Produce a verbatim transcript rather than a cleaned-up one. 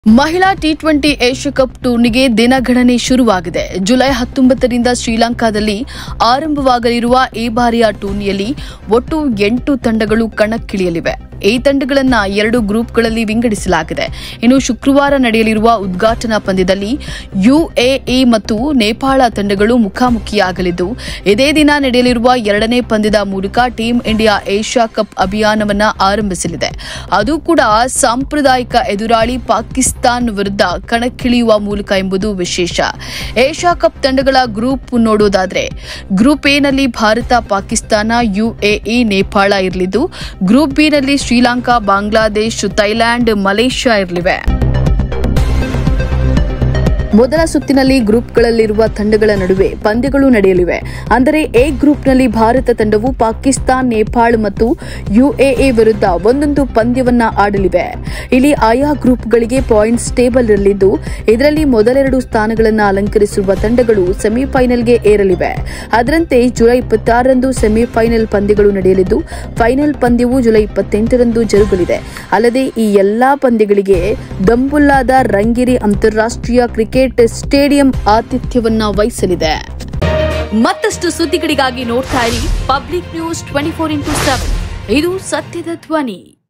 ಮಹಿಳಾ T twenty Asia cup ಟೂರ್ನಿಗೆ ದಿನಗಣನೆ ಶುರುವಾಗಿದೆ. ಜುಲೈ ಹತ್ತೊಂಬತ್ತರಿಂದ ಶ್ರೀಲಂಕಾದಲ್ಲಿ ಆರಂಭವಾಗಲಿರುವ ಈ ಬಾರಿಯ ಟೂರ್ನಿಯಲ್ಲಿ ಒಟ್ಟು ಎಂಟು ತಂಡಗಳು ಕಣಕ್ಕಿಳಿಯಲಿವೆ. ಈ ತಂಡಗಳನ್ನು ಎರಡು ಗ್ರೂಪ್ಗಳಲ್ಲಿ ವಿಂಗಡಿಸಲಾಗಿದೆ. ಇನ್ನು ಶುಕ್ರವಾರ ನಡೆಯಲಿರುವ ಉದ್ಘಾಟನಾ ಪಂದ್ಯದಲ್ಲಿ ಯುಎಇ ಮತ್ತು ನೇಪಾಳ ತಂಡಗಳು ಮುಖಾಮುಖಿಯಾಗಲಿದ್ದು, ಇದೇ ದಿನ ನಡೆಯಲಿರುವ ಎರಡನೇ ಪಂದ್ಯದ ಮೂಲಕ ಟೀಂ ಇಂಡಿಯಾ ಏಷ್ಯಾ ಕಪ್ ಅಭಿಯಾನವನ್ನು ಆರಂಭಿಸಲಿದೆ. ಅದು ಕೂಡ ಸಾಂಪ್ರದಾಯಿಕ ಎದುರಾಳಿ ಪಾಕಿಸ್ತಾನ ವಿರುದ್ಧ ಕಣಕ್ಕಿಳಿಯುವ ಮೂಲಕ ಎಂಬುದು ವಿಶೇಷ. ಏಷ್ಯಾ ಕಪ್ ತಂಡಗಳ ಗ್ರೂಪ್ ನೋಡೋದಾದ್ರೆ ಗ್ರೂಪ್ ಎನಲ್ಲಿ ಭಾರತ, ಪಾಕಿಸ್ತಾನ, ಯುಎಇ, ನೇಪಾಳ ಇರಲಿದ್ದು, ಗ್ರೂಪ್ ಬಿನಲ್ಲಿ ಶ್ರೀಲಂಕಾ, ಬಾಂಗ್ಲಾದೇಶ್, ಥೈಲ್ಯಾಂಡ್, ಮಲೇಷ್ಯಾ ಇರಲಿವೆ. ಮೊದಲ ಸುತ್ತಿನಲ್ಲಿ ಗ್ರೂಪ್ಗಳಲ್ಲಿರುವ ತಂಡಗಳ ನಡುವೆ ಪಂದ್ಯಗಳು ನಡೆಯಲಿವೆ. ಅಂದರೆ ಎ ಗ್ರೂಪ್ನಲ್ಲಿ ಭಾರತ ತಂಡವು ಪಾಕಿಸ್ತಾನ, ನೇಪಾಳ ಮತ್ತು ಯುಎಇ ವಿರುದ್ಧ ಒಂದೊಂದು ಪಂದ್ಯವನ್ನ ಆಡಲಿವೆ. ಇಲ್ಲಿ ಆಯಾ ಗ್ರೂಪ್ಗಳಿಗೆ ಪಾಯಿಂಟ್ಸ್ ಟೇಬಲ್ ಇರಲಿದ್ದು, ಇದರಲ್ಲಿ ಮೊದಲೆರಡು ಸ್ಥಾನಗಳನ್ನು ಅಲಂಕರಿಸಿರುವ ತಂಡಗಳು ಸೆಮಿಫೈನಲ್ಗೆ ಏರಲಿವೆ. ಅದರಂತೆ ಜುಲೈ ಇಪ್ಪತ್ತಾರರಂದು ಸೆಮಿಫೈನಲ್ ಪಂದ್ಯಗಳು ನಡೆಯಲಿದ್ದು, ಫೈನಲ್ ಪಂದ್ಯವು ಜುಲೈ ಇಪ್ಪತ್ತೆಂಟರಂದು ಜರುಗಲಿದೆ. ಅಲ್ಲದೆ ಈ ಎಲ್ಲಾ ಪಂದ್ಯಗಳಿಗೆ ದಂಬುಲ್ಲಾದ ರಂಗಿರಿ ಅಂತಾರಾಷ್ಟ್ರೀಯ ಕ್ರಿಕೆಟ್ ಸ್ಟೇಡಿಯಂ ಆತಿಥ್ಯವನ್ನ ವಹಿಸಲಿದೆ. ಮತ್ತಷ್ಟು ಸುದ್ದಿಗಳಿಗಾಗಿ ನೋಡ್ತಾ ಇರಿ Public News twenty four into seven. ಇದು ಸತ್ಯದ ಧ್ವನಿ.